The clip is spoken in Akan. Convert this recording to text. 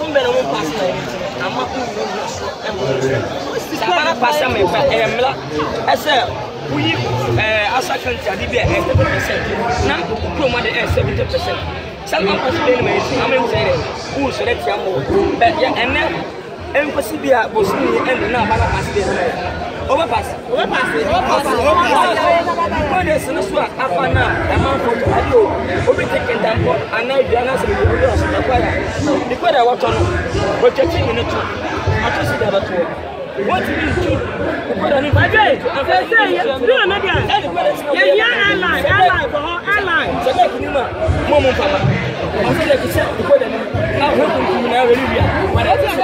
Umbe no pass na ama ku Sabana pass am emla ese we asa country be 80% na promo de 70%. Some pass be no am say who so let am but ya ene impossible a bosuni and na bana pass be overpass. When there's no swag, Afana, a man for Adio, Obi taking down for and now Diana said, because I want to know, but you're taking it too. I just see that too. What do you do? What do you do? So like you know, Momo Papa. I'm going to say because now we're going to now really. But I just